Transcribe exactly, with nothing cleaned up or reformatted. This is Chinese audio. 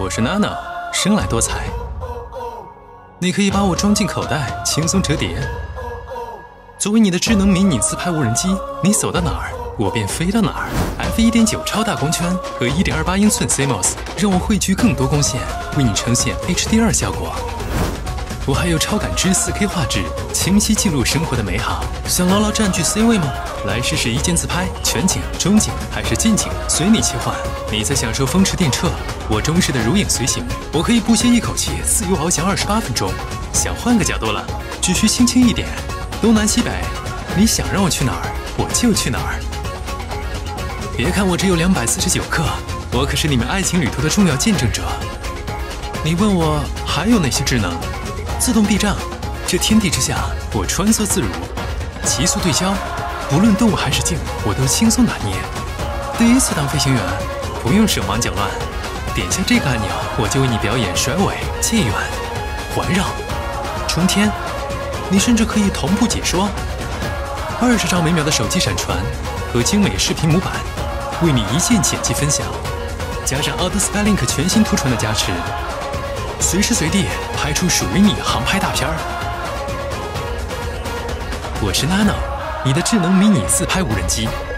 我是 Nano， 生来多才。你可以把我装进口袋，轻松折叠。作为你的智能迷你自拍无人机，你走到哪儿，我便飞到哪儿。F 一点九 超大光圈和 一点二八英寸 C M O S 让我汇聚更多光线，为你呈现 H D R 效果。我还有超感知 四K 画质，清晰记录生活的美好。想牢牢占据 C 位吗？来试试一键自拍，全景、中景还是近景，随你切换。你在享受风驰电掣，我忠实的如影随形。我可以不歇一口气，自由翱翔二十八分钟。想换个角度了，只需轻轻一点，东南西北，你想让我去哪儿，我就去哪儿。别看我只有两百四十九克，我可是你们爱情旅途的重要见证者。你问我还有哪些智能？自动避障，这天地之下，我穿梭自如；极速对焦，不论动物还是静，我都轻松拿捏。第一次当飞行员，不用手忙脚乱，点下这个按钮，我就为你表演甩尾、借远、环绕、冲天。你甚至可以同步解说。二十兆每秒的手机闪传和精美视频模板，为你一键剪辑分享，加上 Auto Skylink 全新图传的加持。随时随地拍出属于你航拍大片儿。我是 Nano， 你的智能迷你自拍无人机。